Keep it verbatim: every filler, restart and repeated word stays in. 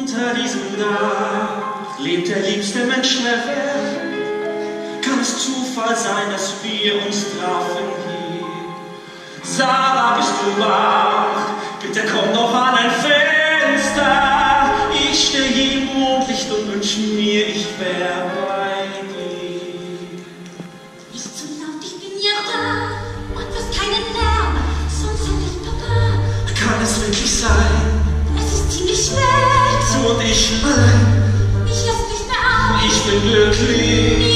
Unter diesem Dach lebt der liebste Mensch der Welt. Kann es Zufall sein, dass wir uns trafen hier? Sarah, bist du wach? Bitte komm doch an ein Fenster. Ich stehe hier im Mondlicht und wünsch mir, ich wär bei dir. Nicht zu laut, ich bin ja da. Und was keinen Lärm, sonst und ich, Papa. Kann es wirklich sein? Es ist ziemlich schwer. Du und ich allein. Ich lass nicht mehr auf. Ich bin glücklich.